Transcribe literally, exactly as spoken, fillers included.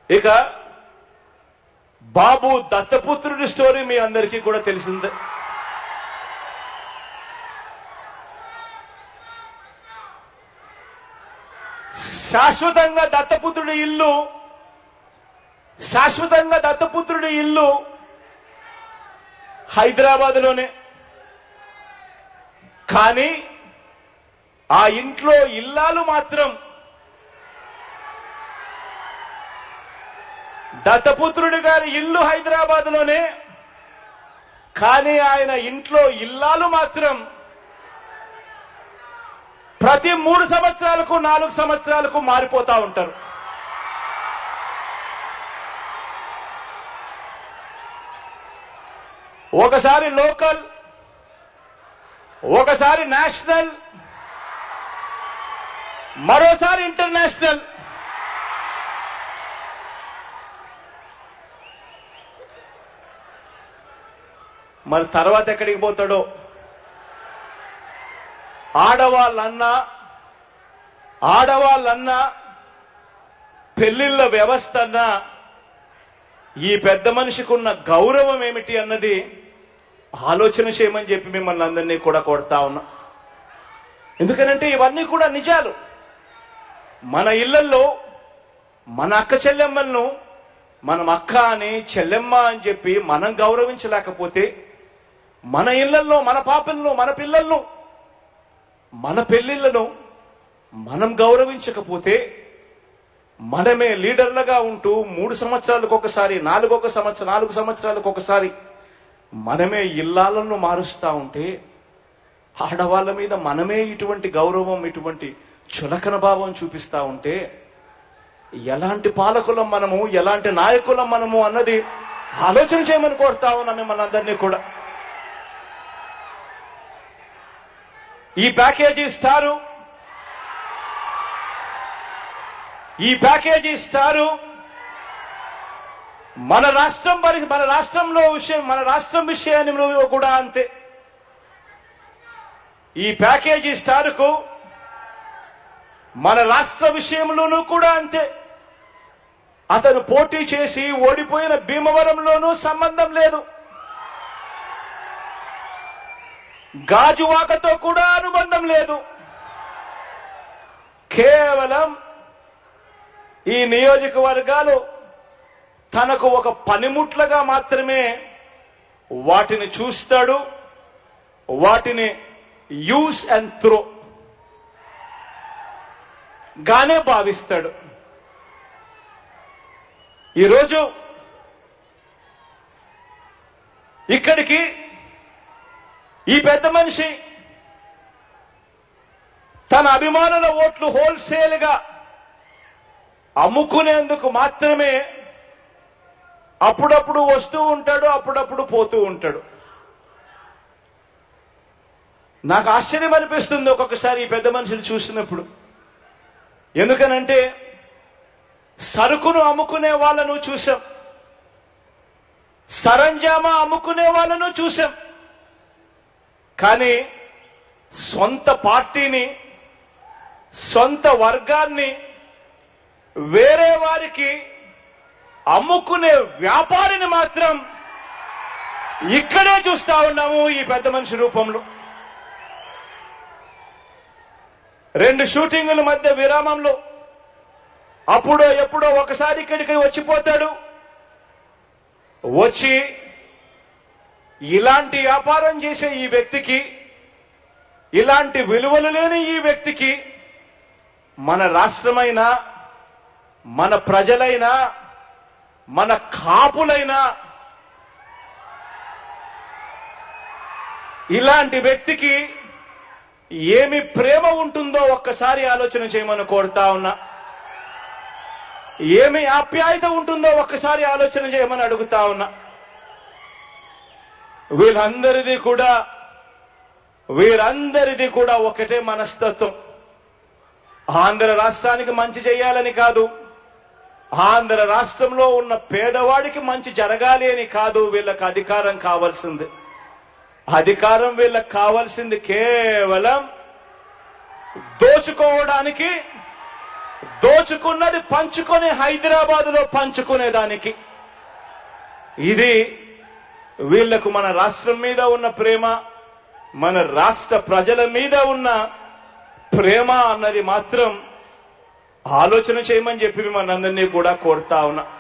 ఇక బాబు దత్తపుత్రుడి స్టోరీ మీ అందరికీ కూడా తెలిసిందే. శాశ్వతంగా దత్తపుత్రుడి ఇల్లు శాశ్వతంగా దత్తపుత్రుడి ఇల్లు హైదరాబాద్లోనే. కానీ ఆ ఇంట్లో ఇల్లాలు మాత్రం దత్తపుత్రుడి గారి ఇల్లు హైదరాబాద్లోనే. కానీ ఆయన ఇంట్లో ఇల్లాలు మాత్రం ప్రతి మూడు సంవత్సరాలకు నాలుగు సంవత్సరాలకు మారిపోతా ఉంటారు. ఒకసారి లోకల్, ఒకసారి నేషనల్, మరోసారి ఇంటర్నేషనల్. మరి తర్వాత ఎక్కడికి పోతాడో. ఆడవాళ్ళన్నా ఆడవాళ్ళన్నా పెళ్లిళ్ల వ్యవస్థ అన్నా ఈ పెద్ద మనిషికి ఉన్న గౌరవం ఏమిటి అన్నది ఆలోచన చేయమని చెప్పి మిమ్మల్ని అందరినీ కూడా కొడతా ఉన్నా. ఎందుకనంటే ఇవన్నీ కూడా నిజాలు. మన ఇళ్లలో మన అక్క చెల్లెమ్మలను మనం అక్క అని చెల్లెమ్మ అని చెప్పి మనం గౌరవించలేకపోతే, మన ఇళ్లలో మన పాపలను మన పిల్లలను మన పెళ్లిళ్లను మనం గౌరవించకపోతే, మనమే లీడర్లుగా ఉంటూ మూడు సంవత్సరాలకు ఒకసారి నాలుగొక సంవత్సరం నాలుగు సంవత్సరాలకు ఒకసారి మనమే ఇల్లాలను మారుస్తా ఉంటే, ఆడవాళ్ళ మీద మనమే ఇటువంటి గౌరవం ఇటువంటి చులకన భావం చూపిస్తా ఉంటే ఎలాంటి పాలకులం మనము, ఎలాంటి నాయకులం మనము అన్నది ఆలోచన చేయమని కోరుతా ఉన్నా మిమ్మల్ని అందరినీ కూడా. ఈ ప్యాకేజీ ఇస్తారు ఈ ప్యాకేజీ ఇస్తారు మన రాష్ట్రం మన రాష్ట్రంలో విషయం మన రాష్ట్రం విషయాన్ని కూడా అంతే. ఈ ప్యాకేజీ స్టార్కు మన రాష్ట్ర విషయంలోనూ కూడా అంతే. అతను పోటీ చేసి ఓడిపోయిన భీమవరంలోనూ సంబంధం లేదు, గాజువాకతో కూడా అనుబంధం లేదు. కేవలం ఈ నియోజకవర్గాలు తనకు ఒక పనిముట్లుగా మాత్రమే వాటిని చూస్తాడు, వాటిని యూస్ అండ్ త్రో గానే భావిస్తాడు. ఈరోజు ఇక్కడికి ఈ పెద్ద మనిషి తన అభిమానుల ఓట్లు హోల్సేల్ గా అమ్ముకునేందుకు మాత్రమే అప్పుడప్పుడు వస్తూ ఉంటాడు, అప్పుడప్పుడు పోతూ ఉంటాడు. నాకు ఆశ్చర్యం అనిపిస్తుంది ఒక్కొక్కసారి ఈ పెద్ద మనిషిని చూసినప్పుడు. ఎందుకనంటే సరుకును అమ్ముకునే వాళ్ళను చూశాం, సరంజామా అమ్ముకునే వాళ్ళను చూశాం. కానీ సొంత పార్టీని, సొంత వర్గాన్ని వేరే వారికి అమ్ముకునే వ్యాపారిని మాత్రం ఇక్కడే చూస్తా ఉన్నాము ఈ పెద్ద మనిషి రూపంలో. రెండు షూటింగుల మధ్య విరామంలో అప్పుడో ఎప్పుడో ఒకసారి ఇక్కడికి వచ్చిపోతాడు. వచ్చి ఇలాంటి వ్యాపారం చేసే ఈ వ్యక్తికి, ఇలాంటి విలువలు లేని ఈ వ్యక్తికి మన రాష్ట్రమైనా, మన ప్రజలైనా, మన కాపులైనా ఇలాంటి వ్యక్తికి ఏమి ప్రేమ ఉంటుందో ఒక్కసారి ఆలోచన చేయమని కోరుతా ఉన్నా. ఏమి ఆప్యాయత ఉంటుందో ఒక్కసారి ఆలోచన చేయమని అడుగుతా ఉన్నా. వీళ్ళందరిది కూడా వీరందరిది కూడా ఒకటే మనస్తత్వం. ఆంధ్ర రాష్ట్రానికి మంచి చేయాలని కాదు, ఆంధ్ర రాష్ట్రంలో ఉన్న పేదవాడికి మంచి జరగాలి అని కాదు. వీళ్ళకి అధికారం కావాల్సింది అధికారం వీళ్ళకి కావాల్సింది కేవలం దోచుకోవడానికి, దోచుకున్నది పంచుకొని హైదరాబాద్ లో పంచుకునేదానికి. ఇది వీళ్లకు మన రాష్ట్రం మీద ఉన్న ప్రేమ, మన రాష్ట్ర ప్రజల మీద ఉన్న ప్రేమ అన్నది మాత్రం ఆలోచన చేయమని చెప్పి మిమ్మల్ని అందరినీ కూడా కోరుతా ఉన్నా.